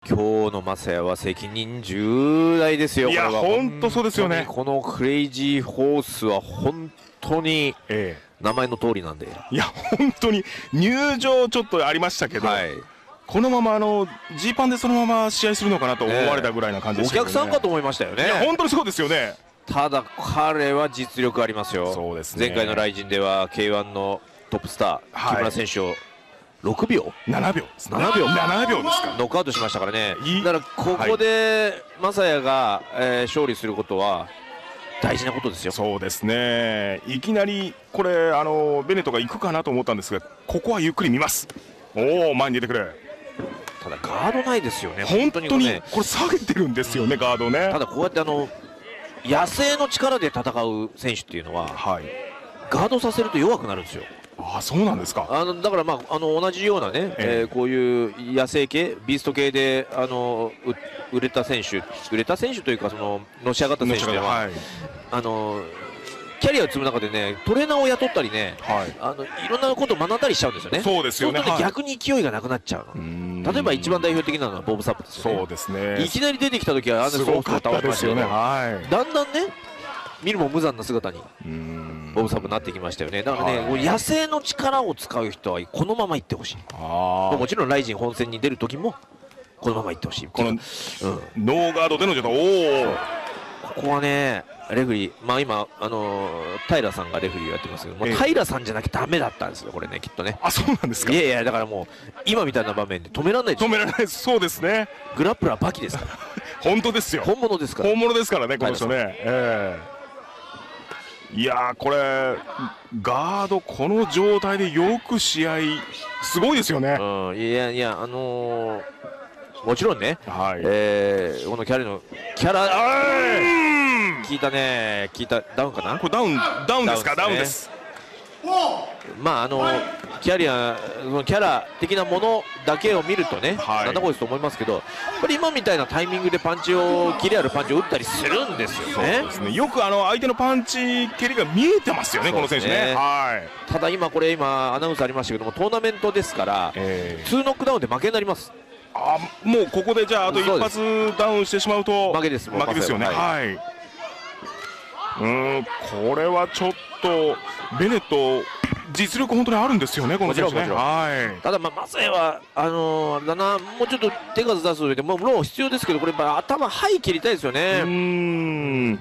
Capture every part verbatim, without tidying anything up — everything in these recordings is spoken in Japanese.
今日のマサヤは責任重大ですよ。 いや本当そうですよね。 このクレイジーホースは本当に名前の通りなんで、 いや本当に入場ちょっとありましたけど、はい、このままあのジーパンでそのまま試合するのかなと思われたぐらいな感じでしたけどね。 お客さんかと思いましたよね。 いや本当にそうですよね。 ただ彼は実力ありますよ。 そうですね。 前回のライジンでは ケーワン のトップスター、はい、木村選手をろくびょうななびょうです、 ななびょうななびょうですか、 ノックアウトしましたからね。だからここでマサヤが、えー、勝利することは大事なことですよ。 そうですね。いきなりこれあのベネットが行くかなと思ったんですが、ここはゆっくり見ます。おお、前に出てくれ。 ただガードないですよね。 本当にこれ下げてるんですよね、ガードね。 ただこうやってあの野生の力で戦う選手っていうのは、はい、ガードさせると弱くなるんですよ。 ああ、そうなんですか。 あのだから、まあ、あの同じようなね、えーえー、こういう野生系ビースト系であの売れた選手売れた選手というか、そののし上がった選手では、はい、あのキャリアを積む中でね、トレーナーを雇ったりね、はい、あのいろんなことを学んだりしちゃうんですよね。 そうですよね。 そうすると逆に勢いがなくなっちゃうの。例えば一番代表的なのはボブ・サップですよね。 そうですね。 いきなり出てきた時はあんなにソフトを倒しましたよね。はい、だんだんね、見るも無残な姿にボブ・サップになってきましたよね。だからね、はい、野生の力を使う人はこのままいってほしい。あ、もちろんライジン本戦に出る時もこのままいってほしい。 この、うん、ノーガードでのちょっと、おお、 ここはね、レフリー、まあ今、あのー、平さんがレフリーをやってますけど、もう平さんじゃなきゃだめだったんですよ、これね、きっとね。 あ、そうなんですか。 いやいや、だからもう、今みたいな場面で止められないですよ。 止められないです、そうですね。 グラップラーバキですから。 本当ですよ。 本物ですから。 本物ですからね、この人ね。えー、いやー、これ、ガード、この状態でよく試合、すごいですよね。 うん、いやいや、あのー、もちろんね、はい、えー、このキャリのキャラ、聞いたね、聞いた、ダウンかな、 これダウン、ダウンですか、ダウンです。 まあ、あのキャリア、そのキャラ的なものだけを見るとね、はい、なんだこいつと思いますけど、やっぱり今みたいなタイミングでパンチを、キレあるパンチを打ったりするんですよね。 そうですね、よくあの相手のパンチ、蹴りが見えてますよね、この選手ね。はい、 ただ今、これ、今、アナウンスありましたけども、トーナメントですから、えー、ツーノックダウンで負けになります。 あ、もうここでじゃあ、あと一発ダウンしてしまうと負けです、 負けですよね。はい、うん、これはちょっとベネット実力本当にあるんですよね、この選手ね。はい、 ただまあマサヤはあのー、だな、もうちょっと手数出す上でもうロー必要ですけど、これやっぱ頭ハイ切りたいですよね。うーん、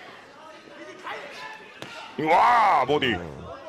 うわー、ボディ、うん、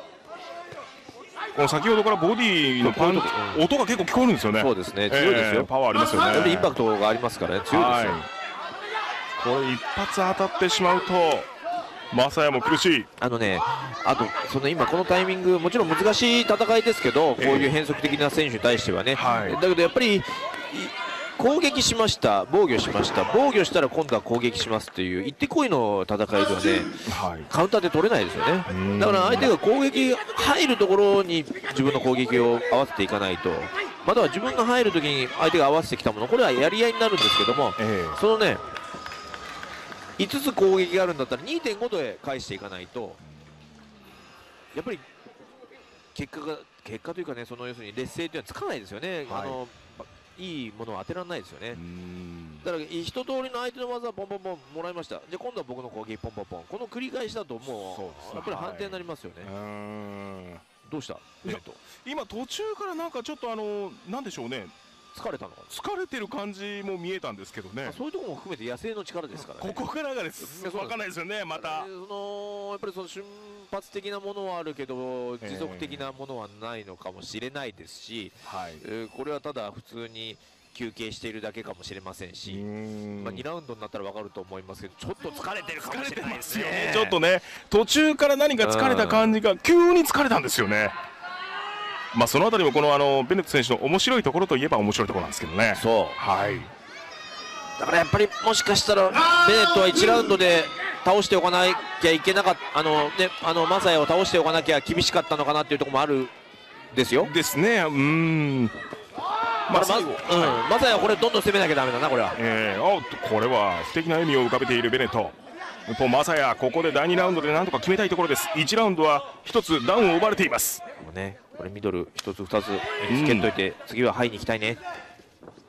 この先ほどからボディのパン、うん、音が結構聞こえるんですよね。 そうですね、強いですよ。えー、 パワーありますよね。 よりインパクトがありますからね、強いですよ。 これ一発当たってしまうとマサヤも苦しい。 あのね、あとその今このタイミング、もちろん難しい戦いですけど、こういう変則的な選手に対してはね、はい、だけどやっぱり攻撃しました、防御しました、防御したら今度は攻撃しますっていう行ってこいの戦いではね、はい、カウンターで取れないですよね。だから相手が攻撃入るところに自分の攻撃を合わせていかないと、または自分が入るときに相手が合わせてきたもの、これはやり合いになるんですけども、えー、そのね、いつつ攻撃があるんだったら にてんご で返していかないと、やっぱり結果が結果というかね、その要するに劣勢というのはつかないですよね。はい、あのいいものを当てられないですよね。だから一通りの相手の技ポンポンポンもらいました。じゃあ今度は僕の攻撃ポンポンポン、この繰り返しだともうやっぱり判定になりますよね。はい、どうした？ 今途中からなんかちょっとあのなんでしょうね。 疲れたのかな、 疲れてる感じも見えたんですけどね。 そういうところも含めて野生の力ですからね。 ここからがです分かんないですよね。またそのやっぱりその瞬発的なものはあるけど持続的なものはないのかもしれないですし、はい、えー、これはただ普通に休憩しているだけかもしれませんし、まあにラウンドになったら分かると思いますけど、ちょっと疲れてるかもしれないですね。 ちょっとね、途中から何か疲れた感じが急に疲れたんですよね。まあそのあたりもこのあのベネット選手の面白いところといえば面白いところなんですけどね。 そう、はい、だからやっぱりもしかしたらベネットはいちラウンドで倒しておかなきゃいけなかった、あのね、あのマサヤを倒しておかなきゃ厳しかったのかなっていうところもあるですよ。 ですね。うーん、 まあ最後、うん、マサヤはこれどんどん攻めなきゃダメだな、これは。 えー、おっとこれは素敵な笑みを浮かべているベネット。一方マサヤ、ここでだいにラウンドでなんとか決めたいところです。いちラウンドはひとつダウンを奪われています。 もうね、これミドルひとつふたつつけといて、うん、次はハイに行きたいね。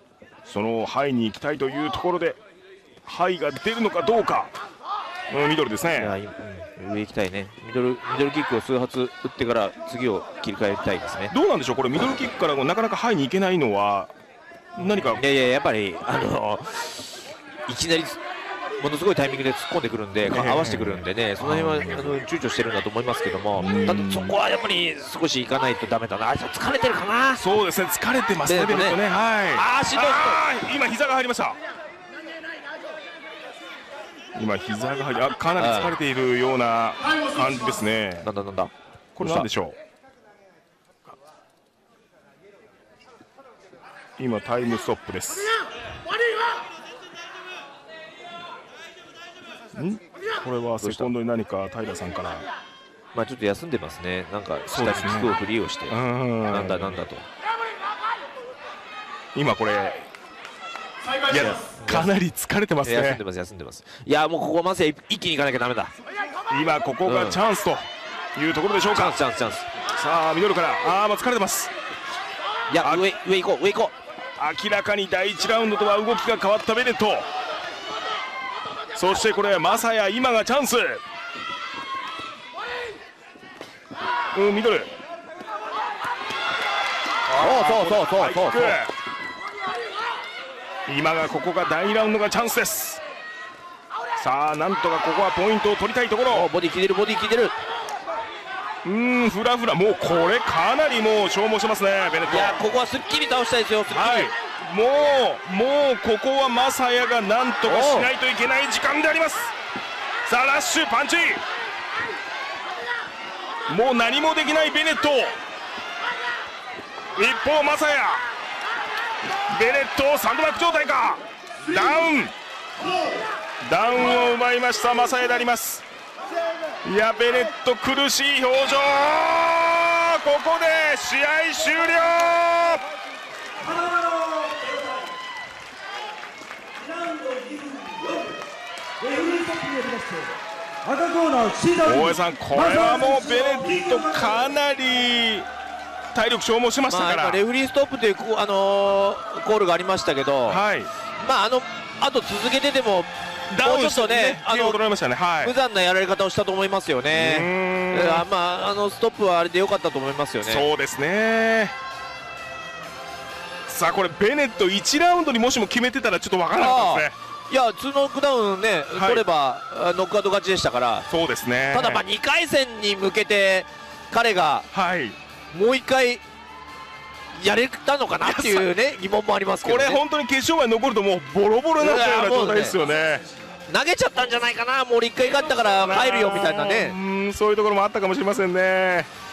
そのハイに行きたいというところでハイが出るのかどうか。うん、ミドルですね。 いや、うん、上行きたいね。ミドルミドルキックを数発打ってから次を切り替えたいですね。 どうなんでしょう、これミドルキックからもなかなかハイに行けないのは何か。 いやいや、やっぱりあのいきなりものすごいタイミングで突っ込んでくるんで、合わせてくるんでね、その辺はあの躊躇してるんだと思いますけども、ただそこはやっぱり少し行かないとダメだな。疲れてるかな。 そうですね、疲れてますね、ベネットね。はい。 ああ、しんどい。 今膝が入りました。今膝が入り、あ、かなり疲れているような感じですね。 なんだなんだ。 これなんでしょう。今タイムストップです。ん？これはセコンドに何か平さんから。 まあちょっと休んでますね。なんか下にキックを振りをして、ね、なんだなんだと。 今これ。いや、かなり疲れてますね。 休んでます休んでます。いや、もうここまず一気に行かなきゃダメだ。 今ここがチャンスというところでしょうか。 うん、チャンスチャンスチャンス。 さあミドルから、ああ、もう疲れてます。 いや、上上行こう上行こう。明らかにだいいちラウンドとは動きが変わったベネット。そしてこれマサヤ、今がチャンス。うん、ミドル。 そうそうそうそうそうそう。 今がここがだいにラウンドがチャンスです。さあなんとかここはポイントを取りたいところ。 ボディ効いてるボディ効いてる。 うーん、フラフラ、もうこれかなりもう消耗してますね、ベネット。 いや、ここはすっきり倒したいですよ、すっきり。 はい、もうもうここはマサヤがなんとかしないといけない時間であります。さあラッシュパンチ、もう何もできないベネット。一方マサヤ、ベネットサンドバッグ状態か。ダウンダウンを奪いましたマサヤであります。いや、ベネット苦しい表情。ここで試合終了。大江さん、これはもうベネットかなり体力消耗しましたから、 まあ、レフェリーストップという、あのー、コールがありましたけど、 はい、 まああのあと続けてでもダウンもうちょっとね、あの無残なやられ方をしたと思いますよね。あ、まあ、あのストップはあれで良かったと思いますよね。 そうですね。さあこれベネットいちラウンドにもしも決めてたらちょっと分からなかったですね。 いや、ツーノックダウンね、はい、取ればノックアウト勝ちでしたから。 そうですね。 ただまあにかい戦に向けて彼がもういっかいやれたのかなっていうね疑問もありますけどね。 これ本当に決勝まで残るともうボロボロになっちゃうような状態ですよね。 投げちゃったんじゃないかな、もういっかい勝ったから帰るよみたいなね。 うん、そういうところもあったかもしれませんね。